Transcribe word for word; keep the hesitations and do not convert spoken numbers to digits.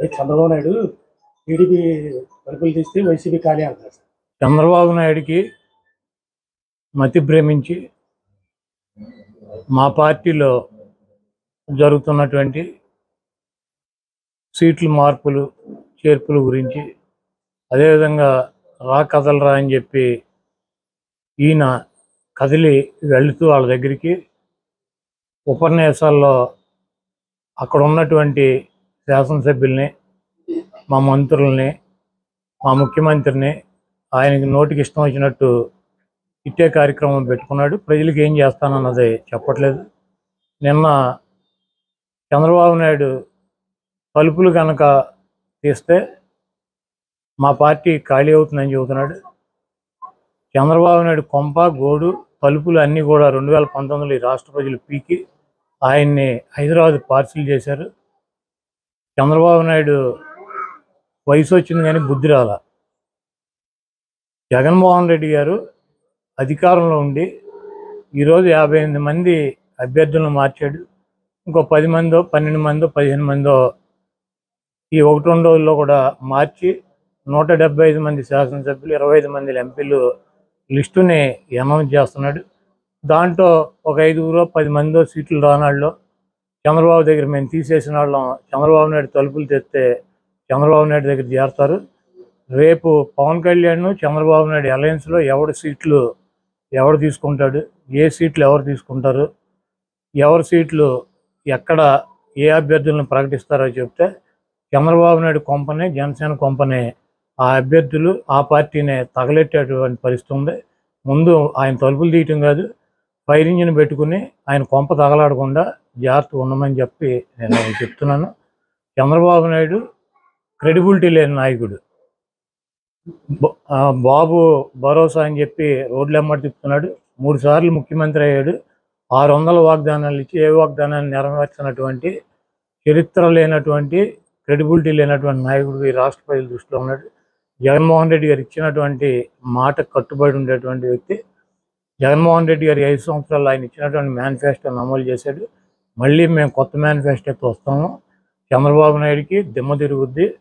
Chandrababu Naidu TDP తలుపులు తీస్తే YCP ఖాళీ అంటారు. చంద్రబాబు నాయుడికి మతి భ్రమించి మా పార్టీలో జరుగుతున్నటువంటి సీట్ల మార్పులు చేర్పుల గురించి, అదేవిధంగా రా కదలరా అని చెప్పి ఈయన కదిలి వెళుతూ వాళ్ళ దగ్గరికి ఉపన్యాసాల్లో అక్కడ ఉన్నటువంటి శాసనసభ్యుల్ని, మా మంత్రుల్ని, మా ముఖ్యమంత్రిని ఆయనకి నోటికి ఇష్టం వచ్చినట్టు ఇట్టే కార్యక్రమం పెట్టుకున్నాడు. ప్రజలకు ఏం చేస్తానన్నది చెప్పట్లేదు. నిన్న చంద్రబాబు నాయుడు తలుపులు కనుక తీస్తే మా పార్టీ ఖాళీ అవుతుందని చెబుతున్నాడు. చంద్రబాబు నాయుడు కొంప గోడు తలుపులు అన్నీ కూడా రెండు వేల పంతొమ్మిదిలో ఈ రాష్ట్ర ప్రజలు పీకి ఆయన్ని హైదరాబాద్ పార్సిల్ చేశారు. చంద్రబాబు నాయుడు వయసు వచ్చింది కానీ బుద్ధి రాల. జగన్మోహన్ రెడ్డి గారు అధికారంలో ఉండి ఈరోజు యాభై ఎనిమిది మంది అభ్యర్థులను మార్చాడు. ఇంకో పది మందో పన్నెండు మందో పదిహేను మందో ఈ ఒకటి రెండు రోజుల్లో కూడా మార్చి నూట డెబ్బై ఐదు మంది శాసనసభ్యులు, ఇరవై ఐదు మంది ఎంపీలు లిస్టుని అనౌన్స్ చేస్తున్నాడు. దాంట్లో ఒక ఐదుగురో పది మందో సీట్లు రానాళ్ళు చంద్రబాబు దగ్గర మేము తీసేసిన వాళ్ళం చంద్రబాబు నాయుడు తలుపులు తెస్తే చంద్రబాబు నాయుడు దగ్గర చేరుతారు. రేపు పవన్ కళ్యాణ్ చంద్రబాబు నాయుడు అలయన్స్లో ఎవరి సీట్లు ఎవరు తీసుకుంటాడు, ఏ సీట్లు ఎవరు తీసుకుంటారు, ఎవరి సీట్లు ఎక్కడ ఏ అభ్యర్థులను ప్రకటిస్తారో చెప్తే చంద్రబాబు నాయుడు కొంపనే, జనసేన కొంపనే ఆ అభ్యర్థులు ఆ పార్టీనే తగలెట్టేటువంటి పరిస్థితి ఉంది. ముందు ఆయన తలుపులు తీయటం కాదు, ఫైర్ ఇంజిన్ పెట్టుకుని ఆయన కొంప తగలాడకుండా జాగ్రత్త ఉండమని చెప్పి నేను చెప్తున్నాను. చంద్రబాబు నాయుడు క్రెడిబిలిటీ లేని నాయకుడు. బాబు భరోసా అని చెప్పి రోడ్లు ఎమ్మటి తిప్పుతున్నాడు. మూడు సార్లు ముఖ్యమంత్రి అయ్యాడు. ఆరు వందల వాగ్దానాలు ఇచ్చి ఏ వాగ్దానాన్ని నెరవేర్చినటువంటి చరిత్ర లేనటువంటి, క్రెడిబిలిటీ లేనటువంటి నాయకుడు ఈ రాష్ట్ర ప్రజల దృష్టిలో ఉన్నాడు. జగన్మోహన్ రెడ్డి గారు ఇచ్చినటువంటి మాట కట్టుబడి ఉండేటువంటి వ్యక్తి. జగన్మోహన్ రెడ్డి గారి ఐదు సంవత్సరాలు ఆయన ఇచ్చినటువంటి మేనిఫెస్టోని అమలు చేశాడు. మళ్ళీ మేము కొత్త మేనిఫెస్టోతో వస్తాము. చంద్రబాబు నాయుడికి దిమ్మ తిరుగుద్ది.